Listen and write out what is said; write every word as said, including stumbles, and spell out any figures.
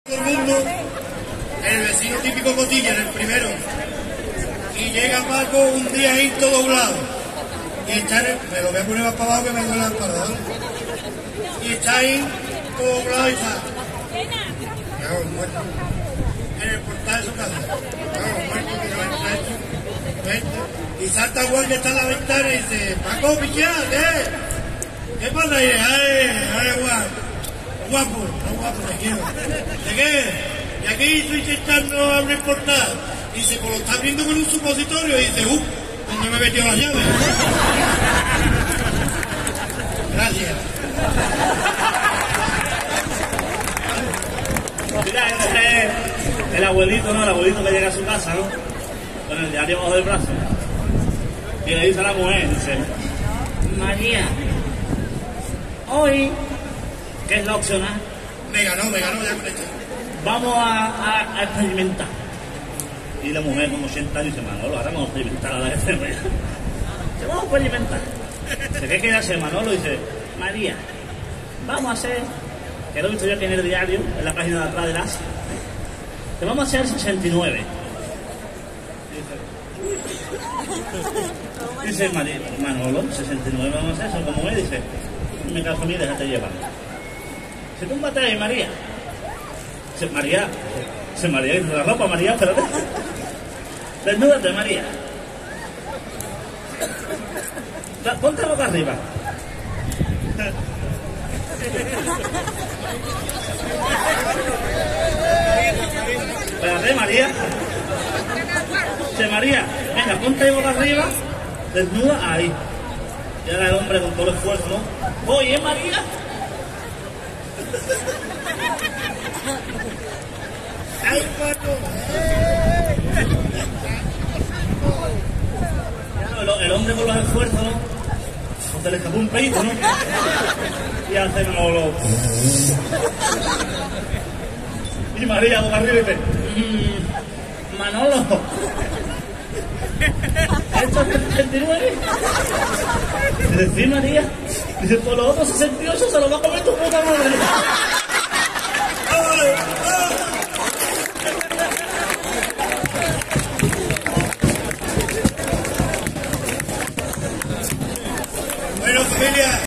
todo el mundo, el vecino típico cotilla, en el primero. Y llega Paco un día ahí todo doblado. Y está en el, me lo voy a poner más para abajo que me duele la espalda, ¿vale? Y está ahí todo doblado y está. Claro, muerto. En el portal de su casa. Claro, muerto que no entra esto. No entra. Y salta Juan que está en la ventana y dice, Paco, pichá, ¿qué? ¿Qué pasa ahí? Ay, ay, Juan. Guapo, no guapo, te quiero. ¿De qué? Y aquí estoy intentando abrir el portal. Y dice, pues lo está abriendo con un supositorio. Y dice, uff, ¿dónde me metió las llaves? Gracias. Mira, este es el abuelito, ¿no? El abuelito que llega a su casa, ¿no? Con el diario bajo del brazo. Y le dice a la mujer, dice, María, hoy, ¿qué es la opcional? Me ganó, me ganó ya con esto. Vamos a, a, a experimentar. Y la mujer con ochenta años dice, Manolo, ahora vamos a experimentar a la que se vea. Dice, vamos a experimentar. Dice, ¿qué quiere hacer Manolo? Dice, María, vamos a hacer, que lo he visto yo aquí en el diario, en la página de atrás del As, que vamos a hacer sesenta y nueve. Dice, dice María, Manolo, sesenta y nueve vamos a hacer eso, como es, dice, en mi caso a mí, déjate llevar. Dice, túmbate ahí, María. Dice, María, dice María, dice, la ropa, María, espérate. Desnúdate, María. Ponte boca arriba. Espérate, María. Dice, María, venga, ponte ahí boca arriba, desnuda, ahí. Y ahora el hombre con todo el esfuerzo, ¿no? Oye, María. ¡Ay, Paco! El, el hombre con los esfuerzos, ¿no? Se le escapó un peito, ¿no? Y hace Manolo. Y María boca arriba y dice, mmm, Manolo, ¿esto es sesenta y nueve? Dice, sí, María. Dice, por los otros sesenta y ocho se lo va a comer tu puta madre.